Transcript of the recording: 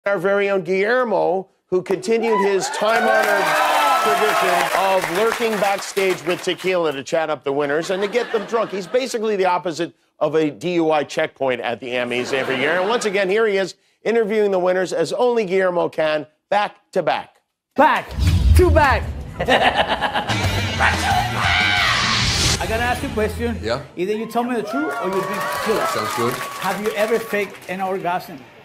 Our very own Guillermo, who continued his time-honored tradition of lurking backstage with tequila to chat up the winners and to get them drunk. He's basically the opposite of a DUI checkpoint at the Emmys every year. And once again, here he is interviewing the winners as only Guillermo can, back to back. Back to back. I gotta ask you a question. Yeah. Either you tell me the truth or you drink tequila. Sounds good. Have you ever faked an orgasm?